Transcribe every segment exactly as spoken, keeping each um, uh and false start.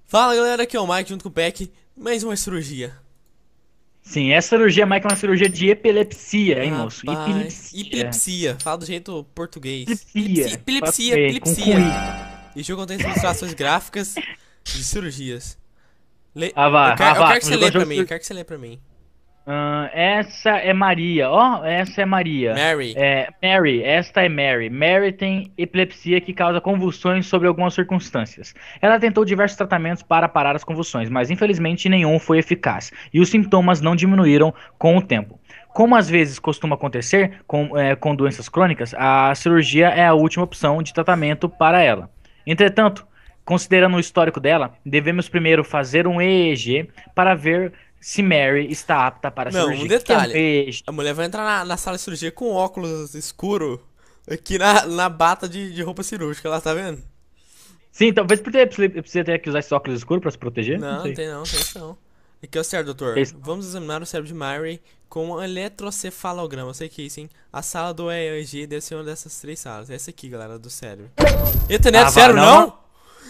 Fala galera, aqui é o Mike junto com o Peck, mais uma cirurgia. Sim, essa cirurgia, Mike, é uma cirurgia de epilepsia, hein, moço? Rapaz, Epilepsia. epilepsia, fala do jeito português. Epilepsia, Epilepsia. epilepsia, É, com, com epilepsia. I. E o jogo contém ilustrações gráficas de cirurgias. Le... Ah, Eu vá, ah, quero, eu vá. quero que Como você jogou lê pra jogo mim, eu cir- quero que você lê pra mim. Ahn, essa é Maria, ó, essa é Maria. Mary. É, Mary, esta é Mary. Mary tem epilepsia que causa convulsões sob algumas circunstâncias. Ela tentou diversos tratamentos para parar as convulsões, mas infelizmente nenhum foi eficaz, e os sintomas não diminuíram com o tempo. Como às vezes costuma acontecer com, é, com doenças crônicas, a cirurgia é a última opção de tratamento para ela. Entretanto, considerando o histórico dela, devemos primeiro fazer um E E G para ver se Mary está apta para a Não, um cirurgia. O que que é um detalhe. E E G? A mulher vai entrar na, na sala de cirurgia com óculos escuro aqui na, na bata de, de roupa cirúrgica, lá tá vendo? Sim, talvez por ter, precisa ter que usar esse óculos escuro para se proteger, não Não, não sei. tem não, tem isso não. Aqui é o certo, doutor. Esse- Vamos examinar o cérebro de Mary com um eletrocefalograma. Eu sei que é isso, hein? A sala do E E G deve ser uma dessas três salas. Essa aqui, galera, do cérebro. Eita, não é Ah, do vá, cérebro, não, não? não.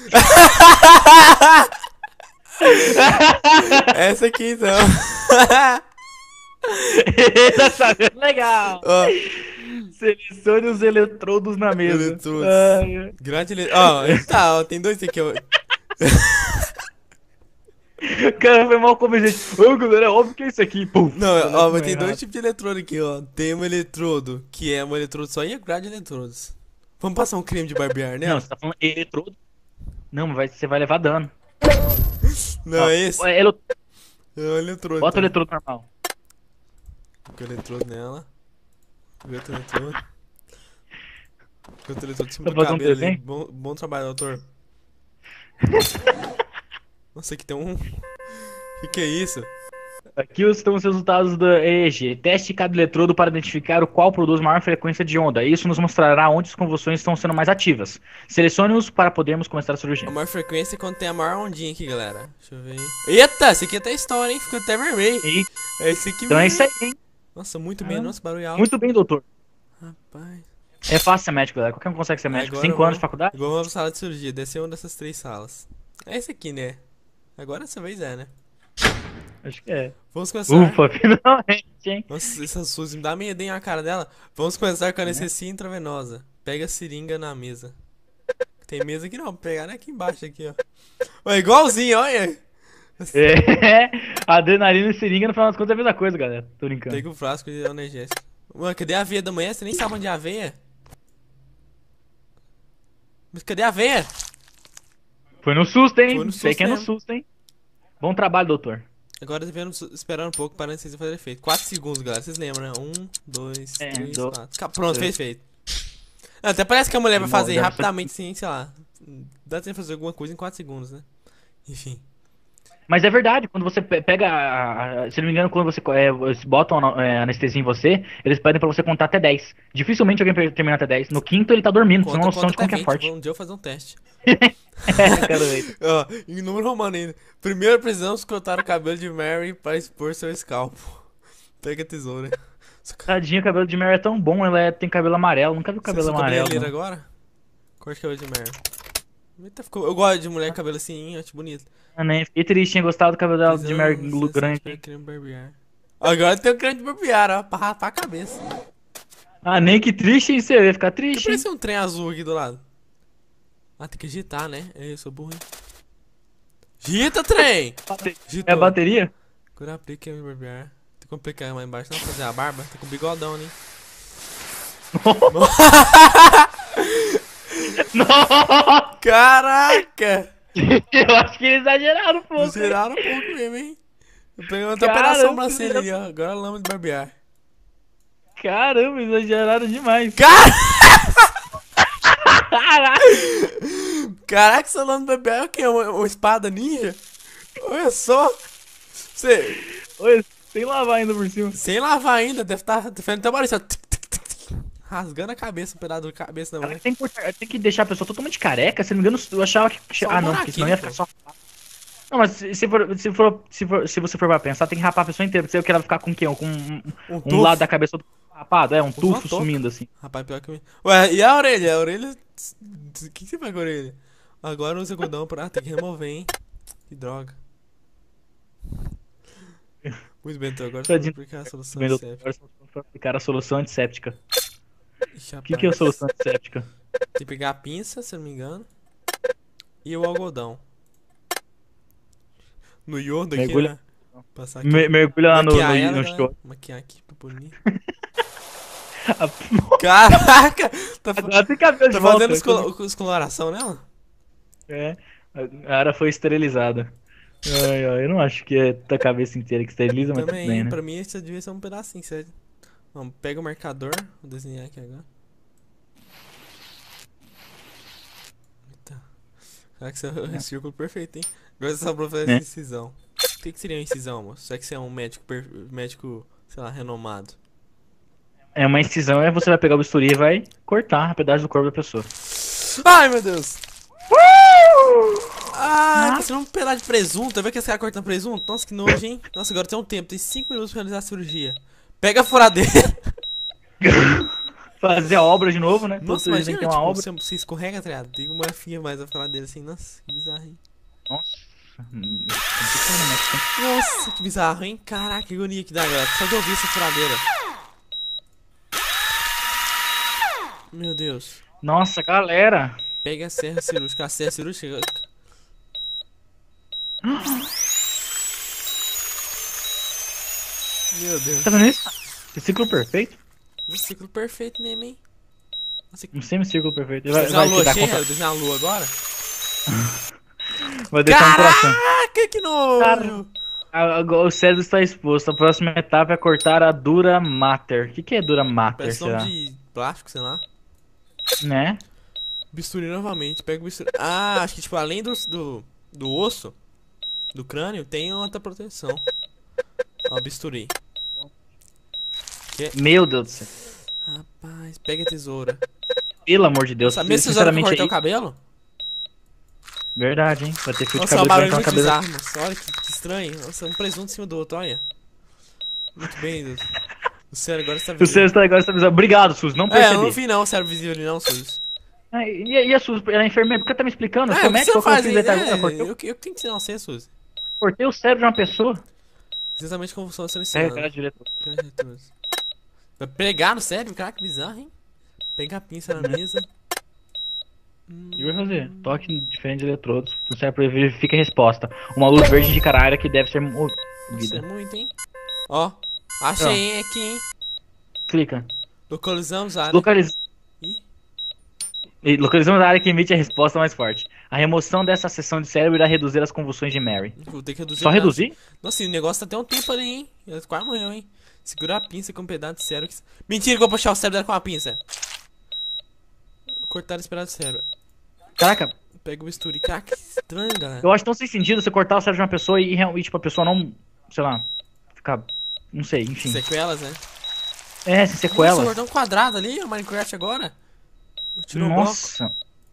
Essa aqui, então. Tá sabendo legal. Ó, Selecione os eletrodos na mesa. eletrodos. Ai, Grande ele... Ó, tá, ó, tem dois aqui, ó. cara, foi mal como gente. Ô, galera, é óbvio que é isso aqui. Pum. Não, ó, mas tem dois Errado. tipos de eletrodo aqui, ó. Tem um eletrodo, que é um eletrodo só, e a grade de eletrodos. Vamos passar um creme de barbear Não, nela? você tá falando eletrodo? Não, mas vai- você vai levar dano. Não, Ó, é esse? é ele- É o eletrodo, Bota o então. eletrodo normal. Coloquei o eletrodo nela. Coloquei outro eletrodo. Coloquei outro eletrodo em cima Tá do fazendo um cabelo ali. desenho? Bom, bom trabalho, doutor. Nossa, aqui tem um. O que, que é isso? Aqui estão os resultados do E E G. Teste cada eletrodo para identificar o qual produz maior frequência de onda. Isso nos mostrará onde as convulsões estão sendo mais ativas. Selecione-os para podermos começar a A cirurgia. maior frequência é quando tem a maior ondinha aqui, galera. Deixa eu ver. Eita, esse aqui é até história, hein? Ficou até vermelho. E, É esse aqui então é mesmo. isso aí, hein? Nossa, muito bem. Ah, Nossa, barulho alto. muito bem, doutor. Rapaz. É fácil ser médico, galera. Qualquer um consegue ser médico. Agora Cinco anos de vamos. faculdade? Agora vamos pra sala de cirurgia. Descer uma dessas três salas. É esse aqui, né? Agora dessa vez é, né? Acho que é. Vamos começar. Ufa, finalmente, hein? Nossa, essa Suzy me dá medo, hein, a cara dela. Vamos começar com a Né? anestesia intravenosa. Pega a seringa na mesa. Tem mesa aqui não, vou pegar né, aqui embaixo, aqui, ó. Ó, igualzinho, olha. É, adrenalina e seringa no final das contas é a mesma coisa, galera. Tô brincando. Pega o frasco de analgésico. Mano, cadê a aveia da manhã? Você nem sabe onde é a aveia? Mas cadê a aveia? Foi no susto, hein? Foi no Sei susto que é no mesmo. susto, hein? Bom trabalho, doutor. Agora devendo esperar um pouco para a anestesia fazer efeito. quatro segundos, galera. Vocês lembram, né? um, dois, É, três, do- quatro. Ca- Pronto, dois. fez efeito. Não, até parece que a mulher vai Bom, fazer deve ser- rapidamente, sim, sei lá. Dá tempo de fazer alguma coisa em quatro segundos, né? Enfim. Mas é verdade, quando você pe- pega, a- a- se não me engano, quando você é, eles botam ano- é, anestesia em você, eles pedem pra você contar até dez. Dificilmente alguém pe- termina até dez. No quinto ele tá dormindo, você tem Conta, uma noção conta de até como que é vinte. forte. Um dia eu vou fazer um teste. Quero ver. Ó, em número romano ainda. Primeiro precisamos cortar o cabelo de Mary para expor seu escalpo. Pega a tesoura. Tadinho, o cabelo de Mary é tão bom, ela é- tem cabelo amarelo. Nunca vi Você cabelo sou amarelo. cabeleireiro Não. agora? Corte o cabelo de Mary. Eita, ficou... Eu gosto de mulher com cabelo assim, acho bonito. Eu nem fiquei triste, tinha gostado do cabelo dela de Mary Precisamos Lu- acessar grande. para creme barbear. Agora tem o creme de barbear, ó, pra rapar a cabeça. Ah, nem que triste, hein? Você ia ficar Que triste, hein? parece um trem azul aqui do lado. Ah, tem que agitar, né? Eu sou burro, hein? Agita, trem! É a Agitou. bateria? Agora aplica creme de barbear. Tem que aplicar mais embaixo, não fazer a barba. Tem com bigodão, né? Nossa! Caraca! Eu acho que eles exageraram um pouco. hein? Exageraram um pouco mesmo, hein? Eu peguei outra Cara, operação eu pra preciso- cena ali, ó. Agora lama de barbear. Caramba, exageraram demais. Cara! Caraca! Caraca, essa lama de barbear é o quê? Uma, uma espada ninja? Olha só! Você, Oi, sem lavar ainda por cima. sem lavar ainda, deve estar tá, fazendo até barulho, assim, ó. Tic, tic, tic, tic. Rasgando a cabeça, um pedaço da cabeça da Cara, mulher. tem, que cortar- tem que deixar a pessoa totalmente careca. Se não me engano, eu achava que. Só um Ah, não, porque senão ia buraquinho, ficar só. Não, mas se, se for, se, for, se, for, se você for pra pensar, tem que rapar a pessoa inteira. Porque você ela vai ficar com o quê? Com um, Um um tufo. lado da cabeça todo rapado? É, um tufo uma touca. sumindo assim. Rapaz, pior que... Ué, e a orelha? A orelha... O que que você faz com a orelha? Agora usa algodão pra... Ah, tem que remover, hein? Que droga. Muito bem, então agora Tá eu vou de- aplicar a solução Bem, antisséptica. agora estamos para aplicar a solução antisséptica. Ixi, O que, que é a rapaz. solução antisséptica? Tem que pegar a pinça, se eu não me engano. E o algodão. No iodo aqui, Mergulha- né? Passar aqui. Me- mergulha lá no, no, Maquiar ela, no galera. show. Maquiar aqui pra bonito. A- Caraca! Tá, fa- Agora tem cabelo de tá volta. fazendo os colo- os coloração nela? É, a área foi esterilizada. Ai, ai, eu não acho que é da cabeça inteira que esteriliza, mas tudo Também, bem, né? pra mim, isso devia ser um pedacinho, sério. Vamos, pega o marcador. Vou desenhar aqui agora. Eita. Caraca, isso é um círculo perfeito, hein? Agora só pra fazer É. essa incisão. O que, que seria uma incisão, moço? Já que você é um médico, per- médico, sei lá, renomado. É uma incisão, é você vai pegar o bisturi e vai cortar a pedaço do corpo da pessoa. Ai, meu Deus! Ah, tá sendo um pedaço de presunto. Tá vendo que esse cara cortando presunto? Nossa, que nojo, hein? Nossa, agora tem um tempo, tem cinco minutos pra realizar a cirurgia. Pega a furadeira. Fazer a obra de novo, né? Nossa, Todo dia tem imagina, que ter uma tipo, obra. você, você escorrega, tá ligado? Tem uma fia mais a furadeira assim. Nossa, que bizarro, hein? Nossa. Hum, complicado, né? Nossa, que bizarro, hein? Caraca, que agonia que dá, galera. Só de ouvir essa furadeira. Meu Deus. Nossa, galera. Pega a serra cirúrgica. A serra cirúrgica. Meu Deus. Tá vendo isso? Que ciclo perfeito? Um ciclo perfeito mesmo, hein? Nossa, que... Um semicírculo perfeito. Ele vai, Desenhar vai a te lua dar cheia? conta. Desenhar a lua agora? Vai deixar um coração. Caraca, que nojo! A- agora o cérebro está exposto. A próxima etapa é cortar a dura mater. O que, que é dura mater, Parece será? nome de plástico, sei lá. Né? Bisturi novamente, pega o bisturi. Ah, acho que tipo, além do, do, do osso, do crânio, tem outra proteção. Ó, bisturi. Meu Deus do céu. Rapaz, pega a tesoura. Pelo amor de Deus. Sabe mesmo tesoura pra Sinceramente, cortar aí... o cabelo? Verdade, hein? Vai ter fio de Nossa, é um cabelo barulho cortar o muito cabelo. bizarro, moço. Olha que, que estranho. Nossa, um presunto em cima do outro, olha. Muito bem, Deus. O cérebro agora está O visível. cérebro está agora está avisando. Obrigado, Sus. Não É, eu percebi. não vi não o cérebro visível ali não, Sus. Ah, e, e a Sus? Ela é enfermeira? Por que tá me explicando? Eu É, sou o que médico, você qual que é o faz fio aí? da etapa? É, Eu cortei, eu, eu que tenho que ensinar você, Sus. cortei o cérebro de uma pessoa. Exatamente como funciona o É, seu cara, diretor. Vai pegar no cérebro? Caraca, que bizarro, hein? Pegar a pinça na mesa. E vai fazer? Toque em diferentes eletrodos. O cérebro verifica a resposta. Uma luz verde indicará a área que deve ser Isso é movida. muito, hein? Ó, achei hein, aqui, hein? Clica. Localizamos a área. Localiz... Ih, E localizamos a área que emite a resposta mais forte. A remoção dessa seção de cérebro irá reduzir as convulsões de Mary. vou ter que reduzir. Só o reduzir? braço. Nossa, e o negócio tá até um tempo ali, hein? Ela quase morreu, hein? Segura a pinça com um pedaço de cérebro. Que... Mentira que eu vou puxar o cérebro dela com a pinça. Cortar esse pedaço de cérebro. Caraca, Pega o bisturi. Caraca, que estranho, galera. eu acho tão sem sentido você cortar o cérebro de uma pessoa e, e tipo, a pessoa não, sei lá, ficar, não sei, enfim. Sequelas, né? É, sem Nossa, sequelas. guardou um quadrado ali, o Minecraft agora. Tirou o bloco. Nossa.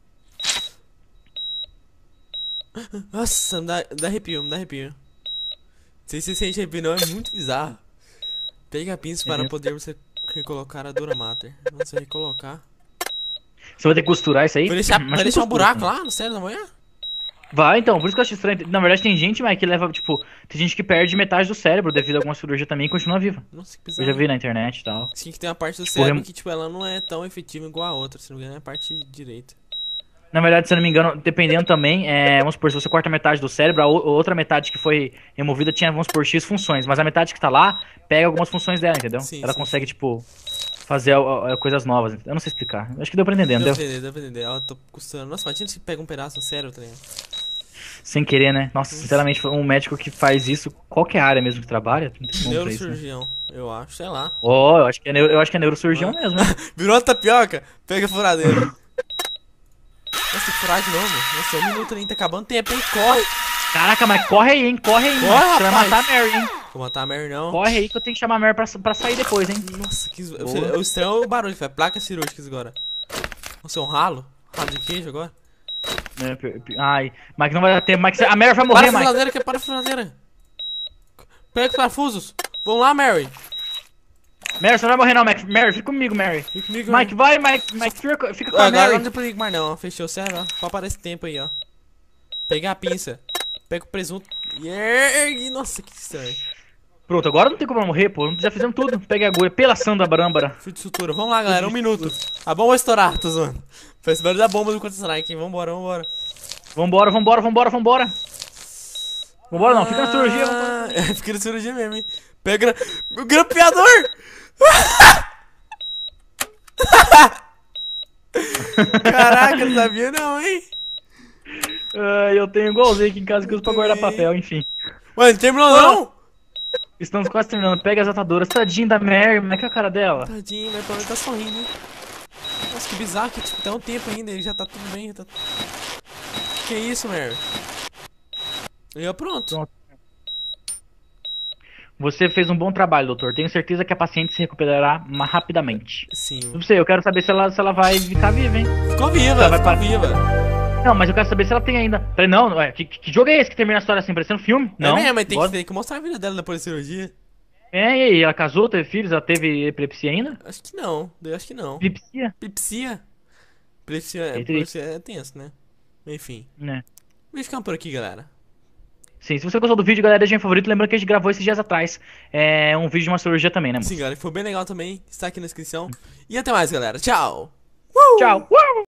Nossa, me dá, dá arrepio, me dá arrepio. Não sei se você sente arrepio, não, é muito bizarro. Pega a pinça para É. podermos re- recolocar a Dura Mater. Nossa, recolocar. Você vai ter que costurar isso aí? Vai deixar, Mas vai que deixar um costura, buraco cara. lá no cérebro da manhã? Vai, então, por isso que eu acho estranho. Na verdade, tem gente, mas que leva, tipo, tem gente que perde metade do cérebro devido a alguma cirurgia também e continua viva. Nossa, que Eu bizarro. já vi na internet e tal. Sim, que tem uma parte do Tipo, cérebro rem- que, tipo, ela não é tão efetiva igual a outra. Se não me engano, é a parte direita. Na verdade, se eu não me engano, dependendo também, é, vamos supor, se você corta metade do cérebro, a o- outra metade que foi removida tinha, vamos supor, X funções, mas a metade que tá lá pega algumas funções dela, entendeu? Sim, Ela sim, consegue, sim. tipo, fazer a- a- coisas novas. Eu não sei explicar. Acho que deu pra entender, não Deu deu? pra entender, deu pra entender. Ó, tô costurando. Nossa, imagina se pega um pedaço no cérebro, tá ligado? Sem querer, né? Nossa, sinceramente, foi um médico que faz isso, qualquer área mesmo que trabalha, não tem como pra isso, né? Neurocirurgião, eu acho, sei lá. Oh, eu acho que é, neuro, eu acho que é neurocirurgião Ah. mesmo, né? Virou uma tapioca, pega a furadeira. Nossa, tem que furar de novo. Nossa, um minuto ainda, tá acabando o tempo, hein? Corre! Caraca, mas corre aí, hein? Corre aí, Corre, mano. Você vai rapaz. matar a Mary, hein? Vou matar a Mary, não. Corre aí que eu tenho que chamar a Mary pra, pra sair depois, hein? Nossa, que zo- Boa. o estranho é o barulho, velho. Placa cirúrgica agora. Nossa, é um ralo? Ralo de queijo agora? É, pi- pi- Ai, Mike, não vai dar tempo. Mike, a Mary vai Para morrer, a Mike. furadeira, que é para a furadeira. Pega os parafusos. Vamos lá, Mary. Mary, você não vai morrer não, Mike. Mary, fica comigo, Mary. Fica comigo, Mike, vai, Mike. Mike, fica, fica com Ah, a agora Mary. não tem perigo mais não, ó. Fechou, sério, ó. Pode parar esse tempo aí, ó. Pegar a pinça. Pega o presunto. E nossa, que estranho. Pronto, agora não tem como morrer, pô. Já fizemos tudo. Pega a agulha, pelação da brâmbara. Fio de sutura. Vamos lá, galera. Um minuto. A bomba vai estourar, tô zoando. Foi esse barulho da bomba do Counter-Strike, hein? Vambora, vambora. Vambora, vambora, vambora, vambora. Vambora não, fica na cirurgia. Ah, é, fica na cirurgia mesmo, hein? Pega o grampeador! Caraca, não sabia não, hein? Ah, eu tenho igualzinho aqui em casa que eu uso pra guardar papel, enfim. Mano, não terminou não? Estamos quase terminando. Pega as atadoras. Tadinha da Mary, como é que é a cara dela? Tadinho, mas pelo menos tá sorrindo, hein? Nossa, que bizarro que tipo, tá um tempo ainda, ele já tá tudo bem, já tá... Que isso, Mary? E eu pronto. Pronto. Você fez um bom trabalho, doutor. Tenho certeza que a paciente se recuperará mais rapidamente. Sim. Não sei, eu quero saber se ela, se ela vai ficar viva, hein? Ficou viva, Ela vai ficou parar. viva. Não, mas eu quero saber se ela tem ainda. Falei, não, ué, que, que jogo é esse que termina a história assim, parecendo filme? Não. É mesmo, mas tem que, bora. tem que mostrar a vida dela depois da cirurgia. É, e aí, ela casou, teve filhos, ela teve epilepsia ainda? Acho que não, eu acho que não. Epilepsia? Pipsia? Pipsia é, É triste. pipsia é tenso, né? Enfim. Né. Vamos ficar por aqui, galera. Sim, se você gostou do vídeo, galera, deixa um favorito. Lembrando que a gente gravou esses dias atrás é, um vídeo de uma cirurgia também, né, moço? Sim, galera, foi bem legal também. Está aqui na descrição. E até mais, galera. Tchau! Tchau!